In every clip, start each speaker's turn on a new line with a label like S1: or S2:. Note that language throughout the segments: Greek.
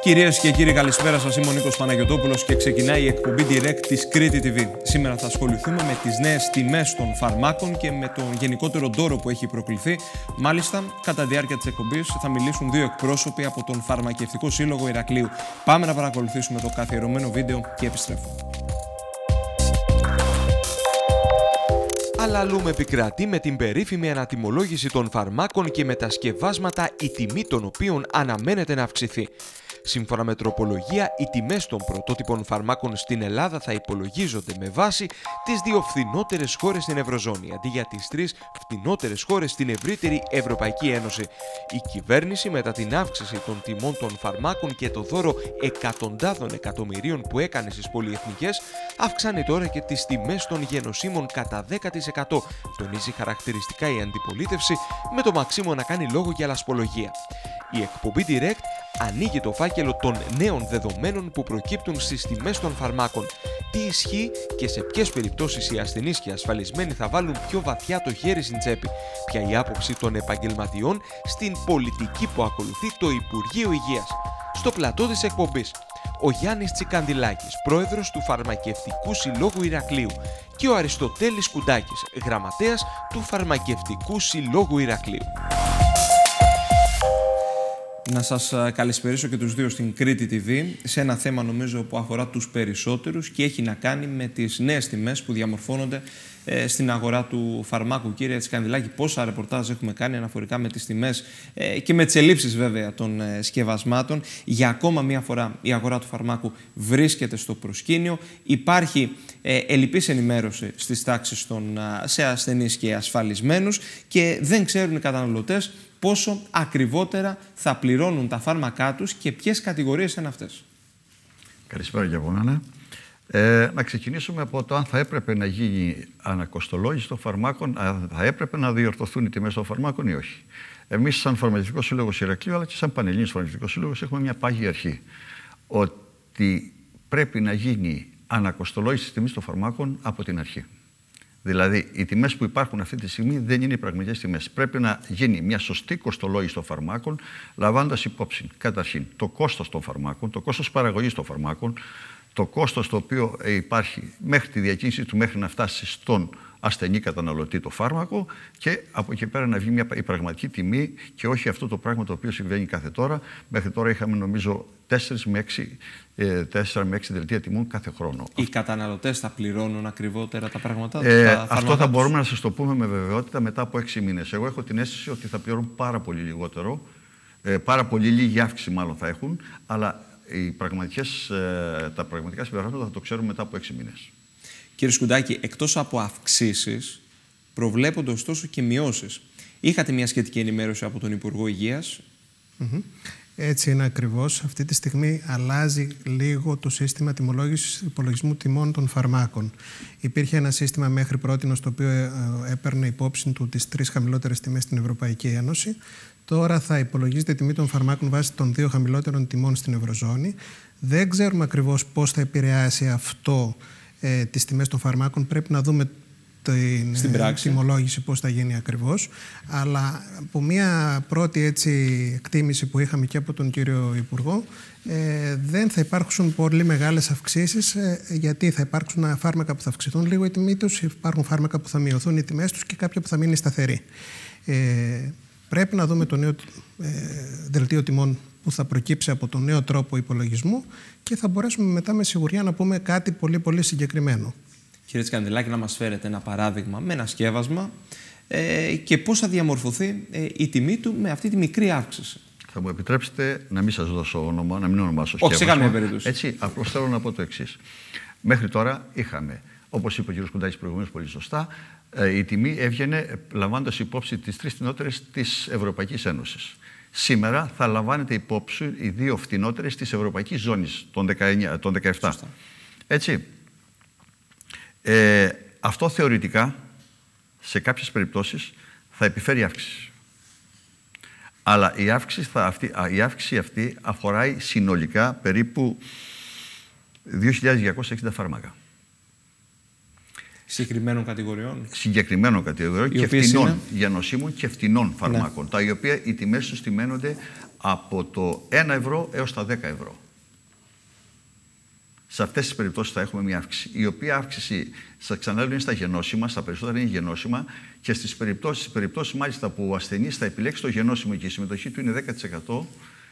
S1: Κυρίες και κύριοι, καλησπέρα σας. Είμαι ο Νίκος Παναγιωτόπουλος και ξεκινάει η εκπομπή Direct της Κρήτη TV. Σήμερα θα ασχοληθούμε με τις νέες τιμές των φαρμάκων και με τον γενικότερο ντόρο που έχει προκληθεί. Μάλιστα, κατά τη διάρκεια της εκπομπής θα μιλήσουν δύο εκπρόσωποι από τον Φαρμακευτικό Σύλλογο Ηρακλείου. Πάμε να παρακολουθήσουμε το καθιερωμένο βίντεο και επιστρέφω.
S2: Αλλαλούμε επικρατεί με την περίφημη ανατιμολόγηση των φαρμάκων και με τα σκευάσματα, η τιμή των οποίων αναμένεται να αυξηθεί. Σύμφωνα με τροπολογία, οι τιμές των πρωτότυπων φαρμάκων στην Ελλάδα θα υπολογίζονται με βάση τις δύο φθηνότερες χώρες στην Ευρωζώνη, αντί για τις τρεις φθηνότερες χώρες στην ευρύτερη Ευρωπαϊκή Ένωση. Η κυβέρνηση, μετά την αύξηση των τιμών των φαρμάκων και το δώρο εκατοντάδων εκατομμυρίων που έκανε στις πολυεθνικές, αυξάνει τώρα και τις τιμές των γενοσύμων κατά 10%. Τονίζει χαρακτηριστικά η αντιπολίτευση, με το Μαξίμο να κάνει λόγο για λασπολογία. Η εκπομπή Direct ανοίγει το φάκελο των νέων δεδομένων που προκύπτουν στις τιμές των φαρμάκων. Τι ισχύει και σε ποιες περιπτώσεις οι ασθενείς και οι ασφαλισμένοι θα βάλουν πιο βαθιά το χέρι στην τσέπη. Ποια η άποψη των επαγγελματιών στην πολιτική που ακολουθεί το Υπουργείο Υγείας. Στο πλατό της εκπομπής, ο Γιάννης Τσικαντιλάκης, πρόεδρος του Φαρμακευτικού Συλλόγου Ηρακλείου, και ο Αριστοτέλης Κουντάκης, γραμματέας του Φαρμακευτικού Συλλόγου Ηρακλείου.
S1: Να σας καλησπερίσω και τους δύο στην Κρήτη TV σε ένα θέμα νομίζω που αφορά τους περισσότερους και έχει να κάνει με τις νέες τιμές που διαμορφώνονται στην αγορά του φαρμάκου. Κύριε Τσικαντιλάκη, πόσα ρεπορτάζ έχουμε κάνει αναφορικά με τις τιμές και με τις ελλείψεις βέβαια των σκευασμάτων. Για ακόμα μία φορά η αγορά του φαρμάκου βρίσκεται στο προσκήνιο. Υπάρχει ελλειπής ενημέρωση στις τάξεις σε ασθενείς και ασφαλισμένους και δεν ξέρουν οι καταναλωτές πόσο ακριβότερα θα πληρώνουν τα φάρμακά τους και ποιες κατηγορίες είναι αυτές.
S3: Καλησπέρα για μένα. Να ξεκινήσουμε από το αν θα έπρεπε να γίνει ανακοστολόγηση των φαρμάκων, αν θα έπρεπε να διορθωθούν οι τιμές των φαρμάκων ή όχι. Εμείς, σαν Φαρμακευτικό Σύλλογο Ηρακλείου, αλλά και σαν Πανελλήνιος Φαρμακευτικός Σύλλογος, έχουμε μια πάγια αρχή. Ότι πρέπει να γίνει ανακοστολόγηση της τιμής των φαρμάκων από την αρχή. Δηλαδή, οι τιμές που υπάρχουν αυτή τη στιγμή δεν είναι οι πραγματικές τιμές. Πρέπει να γίνει μια σωστή κοστολόγηση των φαρμάκων, λαμβάνοντας υπόψη καταρχήν το κόστος των φαρμάκων, το κόστος παραγωγής των φαρμάκων, το κόστος το οποίο υπάρχει μέχρι τη διακίνηση του, μέχρι να φτάσει στον ασθενή καταναλωτή το φάρμακο, και από εκεί πέρα να βγει η πραγματική τιμή και όχι αυτό το πράγμα το οποίο συμβαίνει κάθε τώρα. Μέχρι τώρα είχαμε νομίζω 4 με 6 δελτία τιμών κάθε χρόνο.
S1: Οι καταναλωτές θα πληρώνουν ακριβότερα τα πράγματα
S3: αυτό θα μπορούμε να σας το πούμε με βεβαιότητα μετά από 6 μήνες. Εγώ έχω την αίσθηση ότι θα πληρώνουν πάρα πολύ λιγότερο, πάρα πολύ λίγη αύξηση μάλλον θα έχουν, αλλά τα πραγματικά συμπεράσματα θα το ξέρουμε μετά από 6 μήνες.
S1: Κύριε Σκουντάκη, εκτός από αυξήσεις, προβλέπονται ωστόσο και μειώσεις. Είχατε μια σχετική ενημέρωση από τον Υπουργό Υγείας.
S4: Έτσι είναι ακριβώς. Αυτή τη στιγμή αλλάζει λίγο το σύστημα τιμολόγησης υπολογισμού τιμών των φαρμάκων. Υπήρχε ένα σύστημα μέχρι πρότινος το οποίο έπαιρνε υπόψη του τις 3 χαμηλότερες τιμές στην Ευρωπαϊκή Ένωση. Τώρα θα υπολογίζεται η τιμή των φαρμάκων βάσει των 2 χαμηλότερων τιμών στην Ευρωζώνη. Δεν ξέρουμε ακριβώς πώς θα επηρεάσει αυτό τις τιμές των φαρμάκων. Πρέπει να δούμε την τιμολόγηση πώς θα γίνει ακριβώς. Αλλά από μια πρώτη εκτίμηση που είχαμε και από τον κύριο Υπουργό, δεν θα υπάρξουν πολύ μεγάλες αυξήσεις, γιατί θα υπάρξουν φάρμακα που θα αυξηθούν λίγο η τιμή τους, υπάρχουν φάρμακα που θα μειωθούν οι τιμές τους και κάποια που θα μείνει σταθερή. Πρέπει να δούμε το νέο δελτίο τιμών που θα προκύψει από τον νέο τρόπο υπολογισμού και θα μπορέσουμε μετά με σιγουριά να πούμε κάτι πολύ πολύ συγκεκριμένο.
S1: Κύριε Τσικαντιλάκη, να μας φέρετε ένα παράδειγμα με ένα σκεύασμα και πώς θα διαμορφωθεί η τιμή του με αυτή τη μικρή αύξηση.
S3: Θα μου επιτρέψετε να μην σας δώσω όνομα, να μην ονομάσω σκεύασμα.
S1: Όχι, σε καμία περίπτωση.
S3: Έτσι, απλώς θέλω να πω το εξής. Μέχρι τώρα είχαμε, όπως είπε ο κ. Κουντάκης προηγουμένως πολύ σωστά, η τιμή έβγαινε λαμβάνοντας υπόψη τις 3 φθηνότερες της Ευρωπαϊκής Ένωσης. Σήμερα θα λαμβάνεται υπόψη οι 2 φθηνότερες της Ευρωπαϊκής Ζώνης, των 17. Σωστά. Έτσι. Αυτό θεωρητικά, σε κάποιες περιπτώσεις, θα επιφέρει αύξηση. Αλλά η αύξηση αυτή αφορά συνολικά περίπου 2.260 φάρμακα.
S1: Συγκεκριμένων κατηγοριών.
S3: Και φτηνών γενοσύμων και φτηνών φαρμάκων. Ναι. Τα οποία οι τιμές τους τιμένονται από το 1 ευρώ έως τα 10 ευρώ. Σε αυτές τις περιπτώσεις θα έχουμε μια αύξηση, η οποία αύξηση, σας ξαναλέω, είναι στα γενώσιμα, στα περισσότερα είναι γενώσιμα, και στις περιπτώσεις μάλιστα που ο ασθενής θα επιλέξει το γενώσιμο και η συμμετοχή του είναι 10%,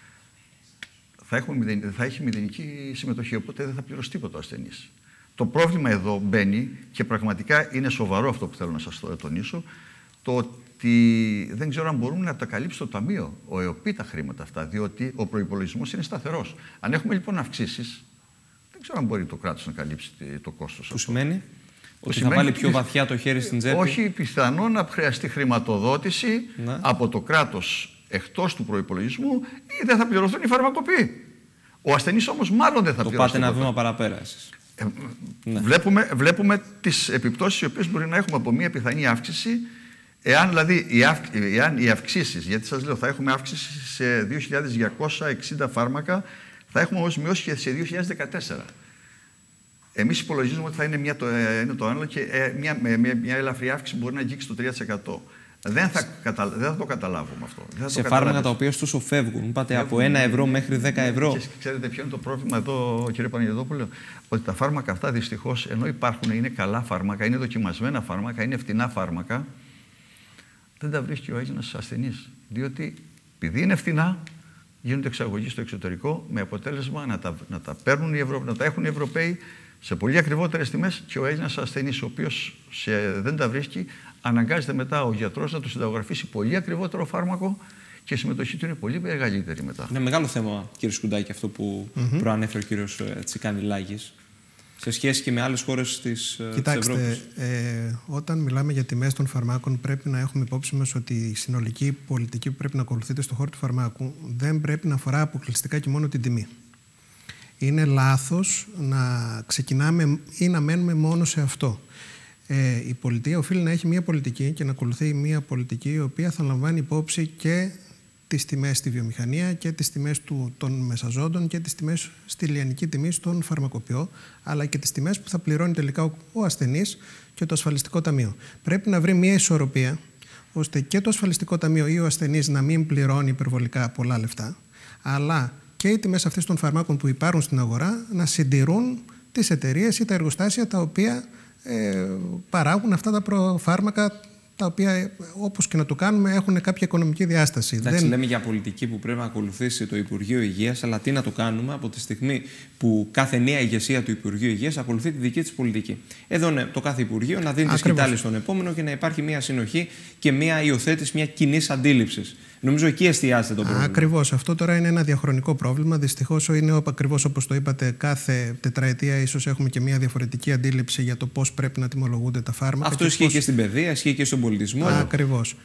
S3: θα έχει μηδενική συμμετοχή, οπότε δεν θα πληρώσει τίποτα ο ασθενής. Το πρόβλημα εδώ μπαίνει, και πραγματικά είναι σοβαρό αυτό που θέλω να σας τονίσω, το ότι δεν ξέρω αν μπορούμε να τα καλύψει το Ταμείο, ο ΕΟΠΗ, τα χρήματα αυτά, διότι ο προϋπολογισμός είναι σταθερός. Αν έχουμε λοιπόν αυξήσεις, δεν ξέρω αν μπορεί το κράτος να καλύψει το κόστος.
S1: Που σημαίνει ότι θα βάλει πιο βαθιά το χέρι στην τσέπη.
S3: Όχι, πιθανό να χρειαστεί χρηματοδότηση από το κράτος εκτός του προϋπολογισμού, ή δεν θα πληρωθούν οι φαρμακοποιοί. Ο ασθενής όμως μάλλον δεν θα πληρώσει.
S1: Το πάτε ένα βήμα παραπέρα εσείς.
S3: Βλέπουμε τις επιπτώσεις οι οποίες μπορεί να έχουμε από μια πιθανή αύξηση, εάν δηλαδή οι αυξήσεις, γιατί σας λέω θα έχουμε αύξηση σε 2.260 φάρμακα, θα έχουμε όμως μειώσει και σε 2014. Εμείς υπολογίζουμε ότι θα είναι το άλλο και μια ελαφρή αύξηση μπορεί να αγγίξει το 3%. Δεν θα το καταλάβουμε αυτό.
S1: Σε φάρμακα τα οποία ωστόσο φεύγουν. Πάτε από 1 ευρώ μέχρι 10 ευρώ.
S3: Και ξέρετε ποιο είναι το πρόβλημα εδώ, κύριε Παναγιωτόπουλο? Ότι τα φάρμακα αυτά δυστυχώς, ενώ υπάρχουν, είναι καλά φάρμακα, είναι δοκιμασμένα φάρμακα, είναι φτηνά φάρμακα, δεν τα βρίσκει ο Έλληνας ασθενής. Διότι επειδή είναι φτηνά, γίνονται εξαγωγή στο εξωτερικό, με αποτέλεσμα να τα έχουν οι Ευρωπαίοι σε πολύ ακριβότερες τιμές, και ο Έλληνας ασθενής, ο οποίος δεν τα βρίσκει, αναγκάζεται μετά ο γιατρός να του συνταγογραφήσει πολύ ακριβότερο φάρμακο, και η συμμετοχή του είναι πολύ μεγαλύτερη μετά.
S1: Είναι μεγάλο θέμα, κύριε Σκουντάκη, αυτό που προανέφερε ο κύριος Τσικάνη-Λάγης, σε σχέση και με άλλες χώρες της Ευρώπης.
S4: Κοιτάξτε, όταν μιλάμε για τιμές των φαρμάκων, πρέπει να έχουμε υπόψη μας ότι η συνολική πολιτική που πρέπει να ακολουθείται στον χώρο του φαρμάκου δεν πρέπει να αφορά αποκλειστικά και μόνο την τιμή. Είναι λάθος να ξεκινάμε ή να μένουμε μόνο σε αυτό. Η πολιτεία οφείλει να έχει μια πολιτική και να ακολουθεί μια πολιτική η οποία θα λαμβάνει υπόψη και τις τιμές στη βιομηχανία και τις τιμές των μεσαζόντων και τις τιμές στη λιανική τιμή στον φαρμακοποιό, αλλά και τις τιμές που θα πληρώνει τελικά ο ασθενής και το ασφαλιστικό ταμείο. Πρέπει να βρει μια ισορροπία ώστε και το ασφαλιστικό ταμείο ή ο ασθενής να μην πληρώνει υπερβολικά πολλά λεφτά, αλλά και οι τιμές αυτές των φαρμάκων που υπάρχουν στην αγορά να συντηρούν τις εταιρείες ή τα εργοστάσια τα οποία παράγουν αυτά τα φάρμακα, τα οποία όπως και να το κάνουμε έχουν κάποια οικονομική διάσταση.
S1: Εντάξει, λέμε για πολιτική που πρέπει να ακολουθήσει το Υπουργείο Υγείας, αλλά τι να το κάνουμε από τη στιγμή που κάθε νέα ηγεσία του Υπουργείου Υγείας ακολουθεί τη δική της πολιτική. Εδώ είναι το κάθε Υπουργείο να δίνει τη σκητάλη στον επόμενο και να υπάρχει μια συνοχή και μια υιοθέτηση μια κοινής αντίληψης. Νομίζω εκεί εστιάζεται το πρόβλημα.
S4: Ακριβώς. Αυτό τώρα είναι ένα διαχρονικό πρόβλημα. Δυστυχώς είναι ακριβώς όπως το είπατε, κάθε τετραετία ίσως έχουμε και μια διαφορετική αντίληψη για το πώς πρέπει να τιμολογούνται τα φάρμακα.
S1: Αυτό ισχύει και στην παιδεία, ισχύει και στον πολιτισμό.
S4: Ακριβώς.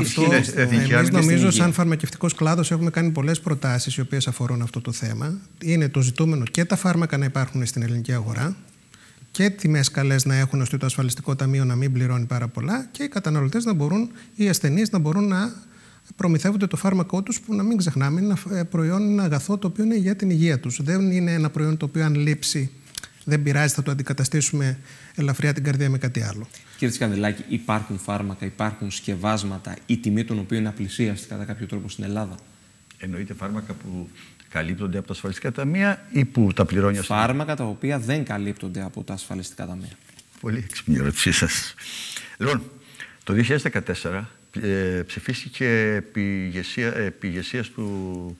S4: Εμείς νομίζω, σαν φαρμακευτικός κλάδος, έχουμε κάνει πολλές προτάσεις οι οποίες αφορούν αυτό το θέμα. Είναι το ζητούμενο και τα φάρμακα να υπάρχουν στην ελληνική αγορά, και τιμές καλές να έχουν ώστε το ασφαλιστικό ταμείο να μην πληρώνει πάρα πολλά, και οι καταναλωτές να μπορούν, οι ασθενείς να μπορούν να προμηθεύονται το φάρμακό τους, που να μην ξεχνάμε είναι ένα προϊόν, ένα αγαθό το οποίο είναι για την υγεία τους. Δεν είναι ένα προϊόν το οποίο αν λείψει δεν πειράζει, θα το αντικαταστήσουμε ελαφριά την καρδία με κάτι άλλο.
S1: Κύριε Τσικανδηλάκη, υπάρχουν φάρμακα, υπάρχουν σκευάσματα, η τιμή των οποίων είναι απλησίαστη κατά κάποιο τρόπο στην Ελλάδα?
S3: Εννοείται φάρμακα που καλύπτονται από τα ασφαλιστικά ταμεία ή που τα πληρώνει?
S1: Φάρμακα τα οποία δεν καλύπτονται από τα ασφαλιστικά ταμεία.
S3: Πολύ έξυπνη ερώτησή σας. Λοιπόν, το 2014 ψηφίστηκε επί ηγεσίας του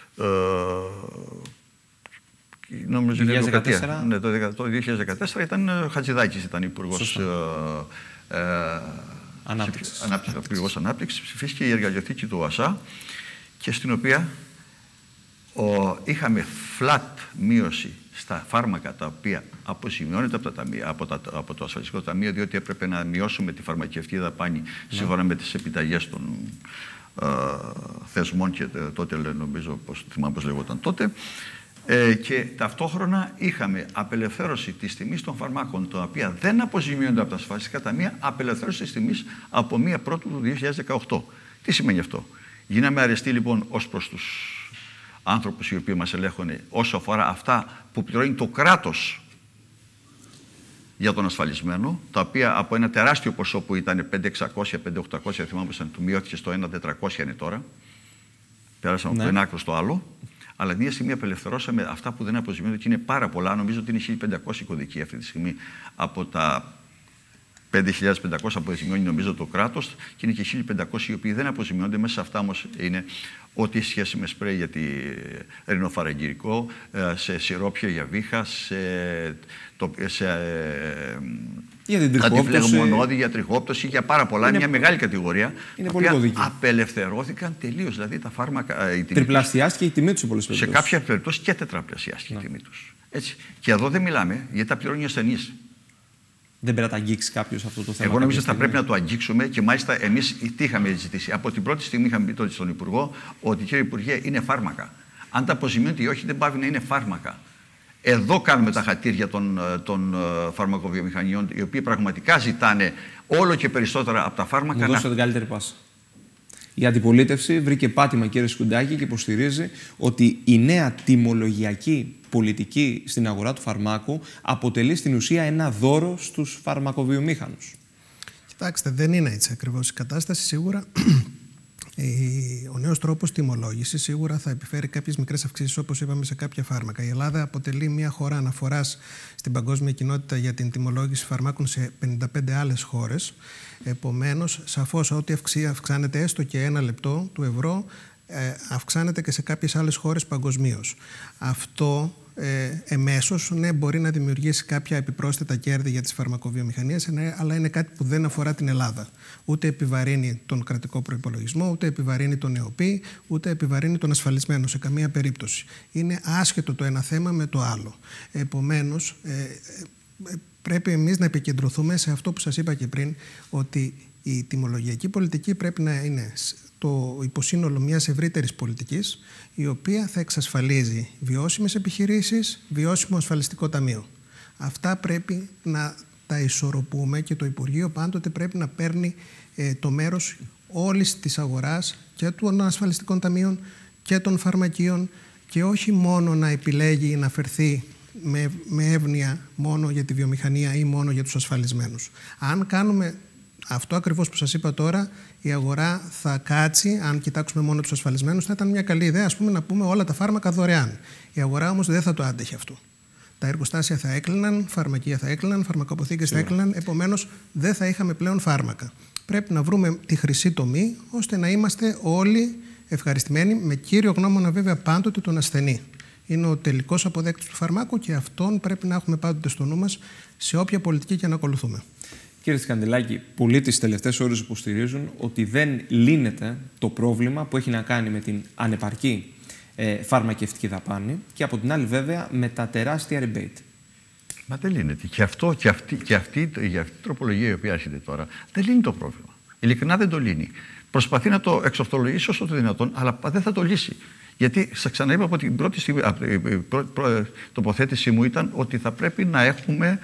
S3: νομίζω είναι Δημοκρατία. Ναι, το 2014 ήταν Χατζηδάκης, ήταν υπουργός Ανάπτυξης. Ψηφίστηκε η εργαλειοθήκη του ΟΑΣΑ, και στην οποία είχαμε flat μείωση στα φάρμακα τα οποία αποζημιώνεται από το ασφαλιστικό ταμείο, διότι έπρεπε να μειώσουμε τη φαρμακευτική δαπάνη σύμφωνα με τις επιταγές των θεσμών, και τότε νομίζω, θυμάμαι πώς λεγόταν τότε, και ταυτόχρονα είχαμε απελευθέρωση της τιμής των φαρμάκων τα οποία δεν αποζημιώνονται από τα ασφαλιστικά ταμεία, απελευθέρωση της τιμής από 1 Πρώτου του 2018. Τι σημαίνει αυτό? Γίναμε αρεστοί λοιπόν ως προς τους άνθρωπους οι οποίοι μας ελέγχουν όσο αφορά αυτά που πληρώνει το κράτος για τον ασφαλισμένο, τα οποία από ένα τεράστιο ποσό που ήταν 5.600, 5.800, θυμάμαι, του μειώθηκε στο 1.400 είναι τώρα. Πέρασαμε από το ένα άκρο στο άλλο. Αλλά μια στιγμή απελευθερώσαμε αυτά που δεν αποζημιώνται και είναι πάρα πολλά. Νομίζω ότι είναι 1.500 κωδικοί αυτή τη στιγμή από τα 5.500 που αποζημιώνει νομίζω το κράτος και είναι και 1.500 οι οποίοι δεν αποζημιώνται. Μέσα σε αυτά όμως είναι ό,τι έχει σχέση με σπρέι για τη ρινοφαραγγυρικό, σε σιρόπια για βήχα, αντιφλεγμονώδη, για τριχόπτωση, για πάρα πολλά. Είναι μια μεγάλη κατηγορία.
S1: Είναι πολύ κωδική.
S3: Απελευθερώθηκαν τελείως. Δηλαδή τα φάρμακα.
S1: Τριπλασιάστηκε η τιμή τους σε πολλές περιπτώσεις.
S3: Σε κάποια περιπτώσεις και τετραπλασιάστηκε η τιμή τους. Έτσι. Και εδώ δεν μιλάμε γιατί τα πληρώνει ο ασθενής.
S1: Δεν πρέπει να τα αγγίξει κάποιος αυτό το θέμα.
S3: Εγώ νομίζω ότι θα πρέπει να το αγγίξουμε και μάλιστα εμείς τι είχαμε ζητήσει. Από την πρώτη στιγμή είχαμε πει στον Υπουργό ότι, κύριε Υπουργέ, είναι φάρμακα. Αν τα αποζημιώνεται ή όχι, δεν πάβει να είναι φάρμακα. Εδώ κάνουμε τα χατήρια των φαρμακοβιομηχανιών, οι οποίοι πραγματικά ζητάνε όλο και περισσότερα από τα φάρμακα.
S1: Να δώσω την καλύτερη πάσα. Η αντιπολίτευση βρήκε πάτημα, κύριε Σκουντάκη, και υποστηρίζει ότι η νέα τιμολογιακή πολιτική στην αγορά του φαρμάκου αποτελεί στην ουσία ένα δώρο στους φαρμακοβιομήχανους.
S4: Κοιτάξτε, δεν είναι έτσι ακριβώς η κατάσταση. Σίγουρα ο νέος τρόπος τιμολόγησης σίγουρα θα επιφέρει κάποιες μικρές αυξήσεις, όπως είπαμε, σε κάποια φάρμακα. Η Ελλάδα αποτελεί μια χώρα αναφοράς στην παγκόσμια κοινότητα για την τιμολόγηση φαρμάκων σε 55 άλλες χώρες. Επομένως, σαφώς ό,τι αυξάνεται έστω και 1 λεπτό του ευρώ, αυξάνεται και σε κάποιες άλλες χώρες παγκοσμίως. Αυτό εμέσως μπορεί να δημιουργήσει κάποια επιπρόσθετα κέρδη για τις φαρμακοβιομηχανίες, αλλά είναι κάτι που δεν αφορά την Ελλάδα. Ούτε επιβαρύνει τον κρατικό προϋπολογισμό, ούτε επιβαρύνει τον ΕΟΠΗ, ούτε επιβαρύνει τον ασφαλισμένο σε καμία περίπτωση. Είναι άσχετο το ένα θέμα με το άλλο. Επομένως, πρέπει εμείς να επικεντρωθούμε σε αυτό που σας είπα και πριν, ότι η τιμολογιακή πολιτική πρέπει να είναι το υποσύνολο μιας ευρύτερης πολιτικής, η οποία θα εξασφαλίζει βιώσιμες επιχειρήσεις, βιώσιμο ασφαλιστικό ταμείο. Αυτά πρέπει να τα ισορροπούμε και το Υπουργείο πάντοτε πρέπει να παίρνει το μέρος όλης της αγοράς και των ασφαλιστικών ταμείων και των φαρμακείων και όχι μόνο να επιλέγει να φερθεί με εύνοια μόνο για τη βιομηχανία ή μόνο για τους ασφαλισμένους. Αν κάνουμε αυτό ακριβώς που σας είπα τώρα, η αγορά θα κάτσει. Αν κοιτάξουμε μόνο τους ασφαλισμένους, θα ήταν μια καλή ιδέα, ας πούμε, να πούμε όλα τα φάρμακα δωρεάν. Η αγορά όμως δεν θα το άντεχε αυτό. Τα εργοστάσια θα έκλειναν, φαρμακεία θα έκλειναν, φαρμακοποθήκες θα έκλειναν, επομένως δεν θα είχαμε πλέον φάρμακα. Πρέπει να βρούμε τη χρυσή τομή, ώστε να είμαστε όλοι ευχαριστημένοι, με κύριο γνώμονα βέβαια πάντοτε τον ασθενή. Είναι ο τελικός αποδέκτης του φαρμάκου και αυτόν πρέπει να έχουμε πάντοτε στο νου μας σε όποια πολιτική και να ακολουθούμε.
S1: Κύριε Σκανδελάκη, πολλοί τις τελευταίες ώρες υποστηρίζουν ότι δεν λύνεται το πρόβλημα που έχει να κάνει με την ανεπαρκή φαρμακευτική δαπάνη και από την άλλη βέβαια με τα τεράστια rebate.
S3: Μα δεν λύνεται. Και αυτή η τροπολογία η οποία έρχεται τώρα δεν λύνει το πρόβλημα. Ειλικρινά δεν το λύνει. Προσπαθεί να το εξορθολογήσει όσο το δυνατόν, αλλά δεν θα το λύσει. Γιατί σας ξαναείπα από την πρώτη στιγμή, τοποθέτησή μου ήταν ότι θα πρέπει να έχουμε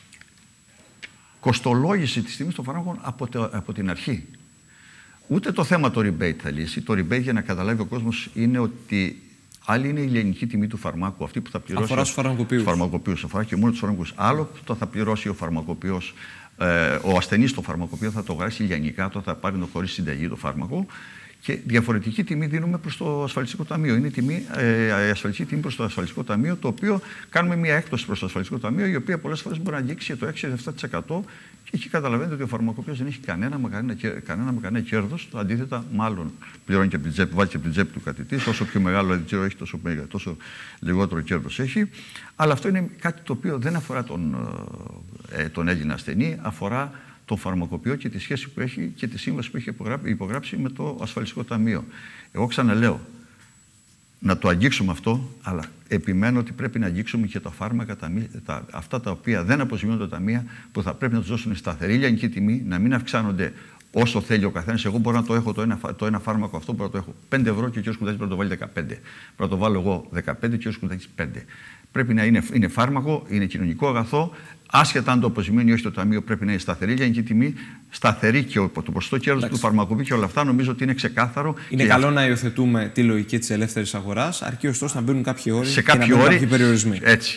S3: κοστολόγηση της τιμής των φαρμάκων από την αρχή. Ούτε το θέμα το rebate θα λύσει. Το rebate, για να καταλάβει ο κόσμος, είναι ότι άλλη είναι η λιανική τιμή του φαρμάκου, αυτή που θα πληρώσει.
S1: Αφορά στους φαρμακοποιούς.
S3: Αφορά και μόνο τους φαρμακοποιούς. Άλλο που θα πληρώσει ο φαρμακοποιός, ο ασθενής στο φαρμακοποιό θα το αγοράσει λιανικά, το θα πάρει χωρίς συνταγή το φάρμακο. Και διαφορετική τιμή δίνουμε προς το ασφαλιστικό ταμείο. Είναι η ασφαλιστική τιμή προς το ασφαλιστικό ταμείο, το οποίο κάνουμε μια έκπτωση προς το ασφαλιστικό ταμείο, η οποία πολλές φορές μπορεί να αγγίξει το 6-7%. Και εκεί καταλαβαίνετε ότι ο φαρμακοποιός δεν έχει κανένα με κανένα κέρδος. Αντίθετα, μάλλον πληρώνει και από την τσέπη, βάζει και από την τσέπη του κατητή. Όσο πιο μεγάλο αντιτζήρο έχει, τόσο λιγότερο κέρδος έχει. Αλλά αυτό είναι κάτι το οποίο δεν αφορά τον Έλληνα ασθενή, αφορά τον φαρμακοποιό και τη σχέση που έχει και τη σύμβαση που έχει υπογράψει με το ασφαλιστικό ταμείο. Εγώ ξαναλέω, να το αγγίξουμε αυτό, αλλά επιμένω ότι πρέπει να αγγίξουμε και τα φάρμακα, αυτά τα οποία δεν αποζημιώνται τα ταμεία, που θα πρέπει να τους δώσουν σταθερή λιανική τιμή, να μην αυξάνονται όσο θέλει ο καθένας. Εγώ μπορώ να το έχω το ένα φάρμακο αυτό, μπορώ να το έχω 5 ευρώ και ο κ. Σκουντάκης μπορεί να το βάλει 15. Μπορώ να το βάλω εγώ 15 και ο κ. Σκουντάκης 5. Πρέπει να είναι φάρμακο, είναι κοινωνικό αγαθό. Άσχετα αν το αποζημιώνει ή όχι το ταμείο, πρέπει να είναι σταθερή λιανική τιμή, σταθερή και το ποσοστό κέρδος του φαρμακοποιού και όλα αυτά νομίζω ότι είναι ξεκάθαρο.
S1: Είναι καλό να υιοθετούμε τη λογική της ελεύθερης αγοράς, αρκεί ωστόσο να μπαίνουν κάποιοι όροι
S3: σε
S1: και να μπαίνουν κάποιοι περιορισμοί.
S3: Έτσι.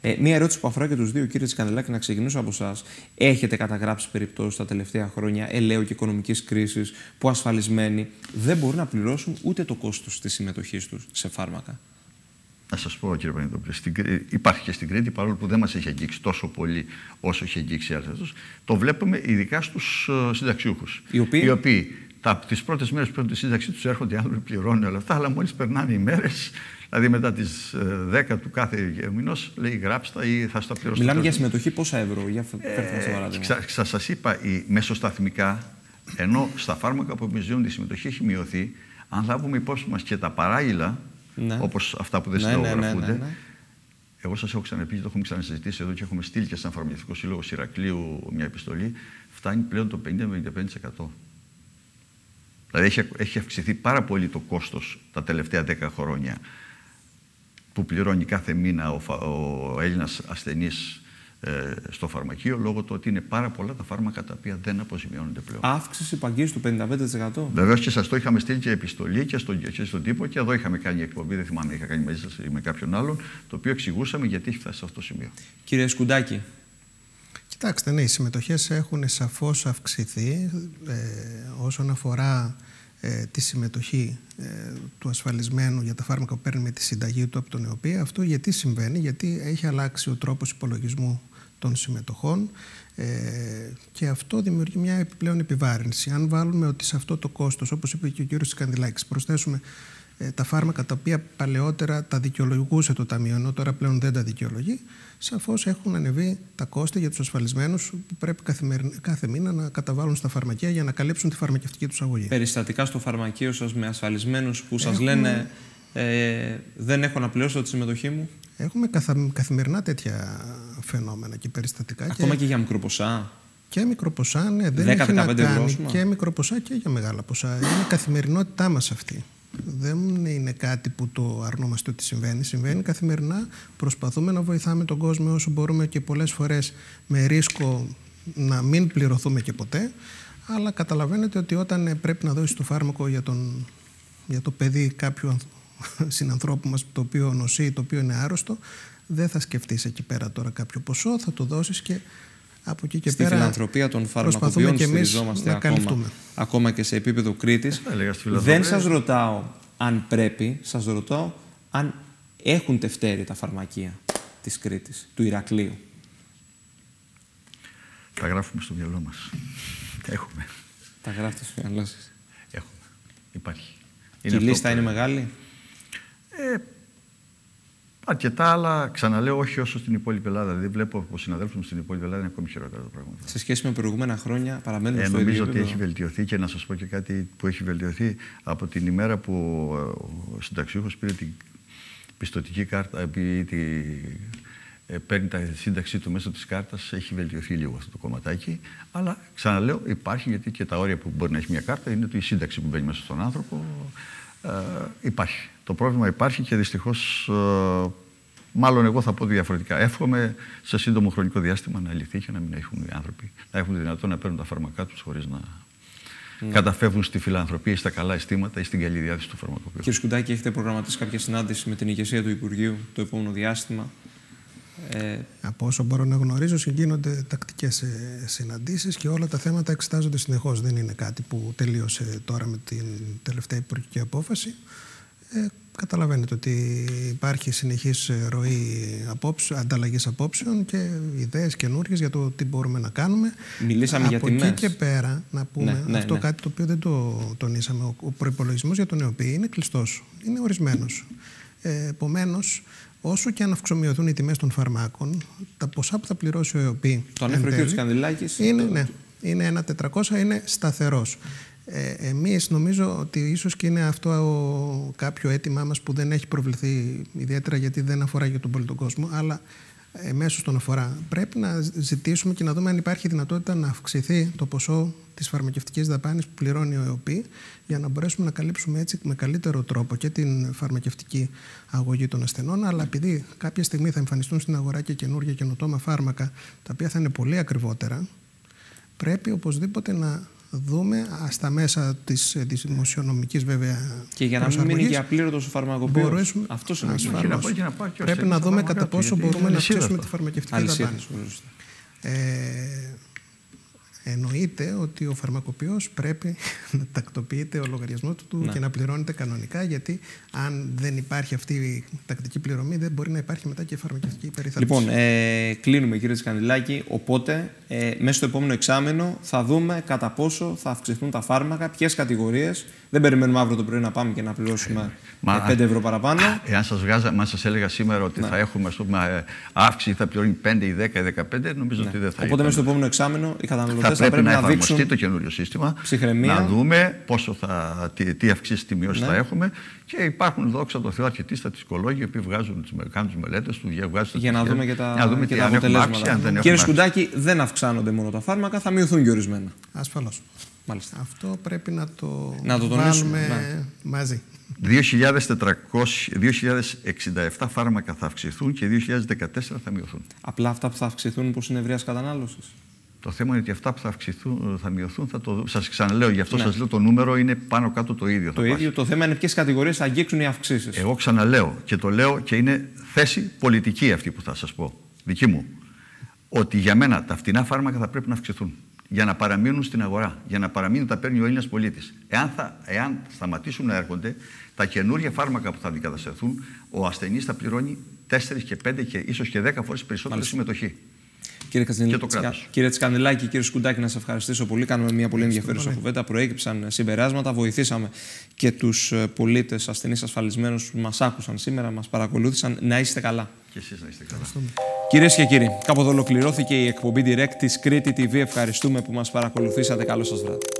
S1: Μία ερώτηση που αφορά και τους δύο, κύριε Σκανδελάκη, να ξεκινήσω από εσάς. Έχετε καταγράψει περιπτώσεις τα τελευταία χρόνια ελαίου και οικονομικής κρίσης που ασφαλισμένοι δεν μπορούν να πληρώσουν ούτε το κόστος της συμμετοχής τους σε φάρμακα?
S3: Να σας πω, κύριε Παναγιώτοπουλε, υπάρχει και στην Κρήτη, παρόλο που δεν μας έχει αγγίξει τόσο πολύ όσο έχει αγγίξει άλλους. Το βλέπουμε ειδικά στους συνταξιούχους. Οι οποίοι τις πρώτες μέρες που παίρνουν τη σύνταξή τους έρχονται οι άνθρωποι, πληρώνουν όλα αυτά, αλλά μόλις περνάνε οι μέρες, δηλαδή μετά τις 10 του κάθε μηνός, λέει γράψτε ή θα στα πληρώσω.
S1: Μιλάμε για συμμετοχή πόσα ευρώ, για φέρτε μας παράδειγμα.
S3: Σας είπα, μεσοσταθμικά, ενώ στα φάρμακα που εμείς η συμμετοχή έχει μειωθεί, αν λάβουμε υπόψη μας και τα παράγγειλα, ναι, όπως αυτά που δεν συνταγογραφούνται. Εγώ σας έχω ξαναπεί και το έχουμε ξανασυζητήσει εδώ και έχουμε στείλει και σαν Φαρμακευτικό Σύλλογο Ηρακλείου μια επιστολή. Φτάνει πλέον το 50 με 95%. Δηλαδή έχει αυξηθεί πάρα πολύ το κόστος τα τελευταία 10 χρόνια που πληρώνει κάθε μήνα ο Έλληνας ασθενής στο φαρμακείο, λόγω του ότι είναι πάρα πολλά τα φάρμακα τα οποία δεν αποζημιώνονται πλέον.
S1: Αύξηση παγκής του 55%.
S3: Βεβαίως και σας το είχαμε στείλει και επιστολή και στον τύπο, και εδώ είχαμε κάνει εκπομπή, δεν θυμάμαι, είχα κάνει μαζί σας ή με κάποιον άλλον, το οποίο εξηγούσαμε γιατί έχει φτάσει σε αυτό το σημείο.
S1: Κύριε Σκουντάκη.
S4: Κοιτάξτε, ναι, οι συμμετοχές έχουν σαφώς αυξηθεί όσον αφορά τη συμμετοχή του ασφαλισμένου για τα φάρμακα που παίρνει με τη συνταγή του από τον ΕΟΠΗ. Αυτό γιατί συμβαίνει? Γιατί έχει αλλάξει ο τρόπος υπολογισμού των συμμετοχών και αυτό δημιουργεί μια επιπλέον επιβάρυνση. Αν βάλουμε ότι σε αυτό το κόστος, όπως είπε και ο κύριος Σκανδελάκης, προσθέσουμε τα φάρμακα τα οποία παλαιότερα τα δικαιολογούσε το Ταμείο, ενώ τώρα πλέον δεν τα δικαιολογεί, σαφώς έχουν ανεβεί τα κόστη για τους ασφαλισμένους που πρέπει κάθε μήνα να καταβάλουν στα φαρμακεία για να καλύψουν τη φαρμακευτική τους αγωγή.
S1: Περιστατικά στο φαρμακείο σας με ασφαλισμένους που σας λένε δεν έχω να πληρώσω τη συμμετοχή μου?
S4: Έχουμε καθημερινά τέτοια φαινόμενα και περιστατικά.
S1: Ακόμα και για μικροποσά?
S4: Και μικροποσά, ναι, δεν έχει να κάνει και μικροποσά και για μεγάλα ποσά. Είναι η καθημερινότητά μας αυτή. Δεν είναι κάτι που το αρνούμαστε ότι συμβαίνει. Συμβαίνει καθημερινά. Προσπαθούμε να βοηθάμε τον κόσμο όσο μπορούμε και πολλές φορές με ρίσκο να μην πληρωθούμε και ποτέ. Αλλά καταλαβαίνετε ότι όταν πρέπει να δώσει το φάρμακο για το παιδί κάποιου συνανθρώπου μας το οποίο νοσεί, το οποίο είναι άρρωστο, δεν θα σκεφτείς εκεί πέρα τώρα κάποιο ποσό, θα το δώσεις και από εκεί και
S1: στη
S4: πέρα
S1: φιλανθρωπία των φαρμακοποιών στηριζόμαστε ακόμα και σε επίπεδο Κρήτης. Δεν σας ρωτάω αν πρέπει, σας ρωτάω αν έχουν τευτέρει τα φαρμακεία της Κρήτης, του Ηρακλείου.
S3: Τα γράφουμε στο μυαλό μας. Έχουμε.
S1: Τα γράφετε στο μυαλό σας.
S3: Έχουμε. Υπάρχει.
S1: Και η λίστα είναι μεγάλη?
S3: Αρκετά, αλλά ξαναλέω όχι όσο στην υπόλοιπη Ελλάδα. Δηλαδή, βλέπω από συναδέλφους μου στην υπόλοιπη Ελλάδα είναι ακόμη χειρότερα τα πράγματα.
S1: Σε σχέση με προηγούμενα χρόνια, παραμένουμε στο ίδιο
S3: επίπεδο. Νομίζω ότι έχει βελτιωθεί, και να σας πω και κάτι που έχει βελτιωθεί από την ημέρα που ο συνταξιούχος πήρε την πιστωτική κάρτα, παίρνει τα σύνταξή του μέσω της κάρτας, έχει βελτιωθεί λίγο αυτό το κομματάκι. Αλλά ξαναλέω, υπάρχει, γιατί και τα όρια που μπορεί να έχει μια κάρτα είναι η σύνταξη που μπαίνει μέσα στον άνθρωπο. Υπάρχει. Το πρόβλημα υπάρχει και δυστυχώς, μάλλον εγώ θα πω διαφορετικά. Εύχομαι σε σύντομο χρονικό διάστημα να λυθεί και να μην έχουν οι άνθρωποι να έχουν τη δυνατότητα να παίρνουν τα φάρμακά τους χωρίς να καταφεύγουν στη φιλανθρωπία ή στα καλά αισθήματα ή στην καλή διάθεση του φαρμακοποιού.
S1: Κύριε Σκουντάκη, έχετε προγραμματίσει κάποια συνάντηση με την ηγεσία του Υπουργείου το επόμενο διάστημα?
S4: Από όσο μπορώ να γνωρίζω, γίνονται τακτικές συναντήσεις και όλα τα θέματα εξετάζονται συνεχώς. Δεν είναι κάτι που τελείωσε τώρα με την τελευταία υπουργική απόφαση. Καταλαβαίνετε ότι υπάρχει συνεχής ροή ανταλλαγής απόψεων και ιδέες καινούργιες για το τι μπορούμε να κάνουμε.
S1: Μιλήσαμε για τιμές.
S4: Από εκεί και πέρα, να πούμε αυτό κάτι το οποίο δεν το τονίσαμε. Ο προϋπολογισμός για τον ΕΟΠΗ είναι κλειστός, είναι ορισμένος. Επομένως, όσο και αν αυξομειωθούν οι τιμές των φαρμάκων, τα ποσά που θα πληρώσει ο ΕΟΠΗ.
S1: Το ανέφερε και ο Σκανδελάκης.
S4: Είναι 1.400, είναι σταθερός. Εμείς νομίζω ότι ίσως και είναι αυτό κάποιο αίτημά μας που δεν έχει προβληθεί ιδιαίτερα, γιατί δεν αφορά για τον πολύ τον κόσμο, αλλά εμέσως τον αφορά. Πρέπει να ζητήσουμε και να δούμε αν υπάρχει δυνατότητα να αυξηθεί το ποσό της φαρμακευτικής δαπάνης που πληρώνει ο ΕΟΠΗ, για να μπορέσουμε να καλύψουμε έτσι με καλύτερο τρόπο και την φαρμακευτική αγωγή των ασθενών, αλλά επειδή κάποια στιγμή θα εμφανιστούν στην αγορά και καινούργια καινοτόμα φάρμακα, τα οποία θα είναι πολύ ακριβότερα, πρέπει οπωσδήποτε να δούμε στα μέσα της δημοσιονομικής βέβαια.
S1: Και για να μην μείνει και απλήρωτος ο φαρμακοποιός. Αυτό είναι
S4: πρέπει να δούμε κατά πόσο μπορούμε να αυξήσουμε τη φαρμακευτική δαπάνη. Εννοείται ότι ο φαρμακοποιός πρέπει να τακτοποιείται ο λογαριασμός του και να πληρώνεται κανονικά, γιατί αν δεν υπάρχει αυτή η τακτική πληρωμή, δεν μπορεί να υπάρχει μετά και η φαρμακευτική περιθάλψη.
S1: Λοιπόν, κλείνουμε κύριε Σκανδυλάκη. Οπότε, μέσα στο επόμενο εξάμηνο θα δούμε κατά πόσο θα αυξηθούν τα φάρμακα, ποιες κατηγορίες. Δεν περιμένουμε αύριο το πρωί να πάμε και να πληρώσουμε 5 ευρώ παραπάνω.
S3: Εάν σας έλεγα σήμερα ότι θα έχουμε αύξηση, θα πληρώνει 5 ή 10 ή 15, νομίζω ότι δεν θα
S1: Οπότε, μέσα στο επόμενο εξάμηνο οι καταναλωτές θα πρέπει
S3: να
S1: δείξουν
S3: εφαρμοστεί το καινούριο σύστημα,
S1: ψυχραιμία,
S3: να δούμε τι αυξήσεις τιμιώσεις θα έχουμε. Και υπάρχουν, δόξα τω Θεώ, αρκετοί στατιστικολόγοι οι οποίοι κάνουν τις μελέτες του,
S1: για να δούμε και τα αποτελέσματα. Κύριε Σκουντάκη, δεν αυξάνονται μόνο τα φάρμακα, θα μειωθούν και ορισμένα.
S4: Ασφαλώς.
S1: Μάλιστα.
S4: Αυτό πρέπει να το
S1: τονίσουμε
S4: μαζί.
S3: 2.067 φάρμακα θα αυξηθούν και 2.014 θα μειωθούν.
S1: Απλά αυτά που θα αυξηθούν υπό συνευρείας κατανάλωσης.
S3: Το θέμα είναι ότι αυτά που θα μειωθούν, σας ξαναλέω, γι' αυτό σας λέω το νούμερο είναι πάνω κάτω το ίδιο.
S1: Το θέμα είναι ποιες κατηγορίες θα αγγίξουν οι αυξήσεις.
S3: Εγώ ξαναλέω και το λέω και είναι θέση πολιτική αυτή που θα σας πω, δική μου, ότι για μένα τα φτηνά φάρμακα θα πρέπει να αυξηθούν για να παραμείνουν στην αγορά, για να παραμείνουν τα παίρνει ο Έλληνας πολίτης. Εάν σταματήσουν να έρχονται, τα καινούργια φάρμακα που θα αντικατασταθούν, ο ασθενής θα πληρώνει 4 και 5 και ίσως και 10 φορές περισσότερη συμμετοχή.
S1: Κύριε Σκανδυλάκη, κύριε Σκουντάκη, να σας ευχαριστήσω πολύ. Κάνουμε μια πολύ ενδιαφέρουσα κουβέντα. Προέκυψαν συμπεράσματα. Βοηθήσαμε και τους πολίτες ασθενείς ασφαλισμένους που μας άκουσαν σήμερα, μας παρακολούθησαν. Να είστε καλά.
S3: Και εσείς να είστε καλά.
S1: Κυρίες και κύριοι, κάπου εδώ ολοκληρώθηκε η εκπομπή Direct της Κρήτη TV. Ευχαριστούμε που μας παρακολουθήσατε. Καλό σας βράδυ.